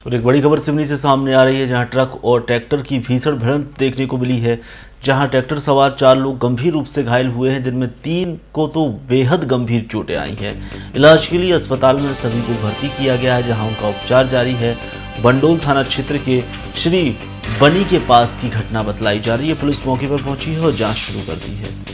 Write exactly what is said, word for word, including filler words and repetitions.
और एक बड़ी खबर सिवनी से सामने आ रही है, जहां ट्रक और ट्रैक्टर की भीषण भिड़ंत देखने को मिली है, जहां ट्रैक्टर सवार चार लोग गंभीर रूप से घायल हुए हैं, जिनमें तीन को तो बेहद गंभीर चोटें आई हैं। इलाज के लिए अस्पताल में सभी को भर्ती किया गया है, जहां उनका उपचार जारी है। बंडोल थाना क्षेत्र के श्री बनी के पास की घटना बतलाई जा रही है। पुलिस मौके पर पहुंची है और जांच शुरू कर दी है।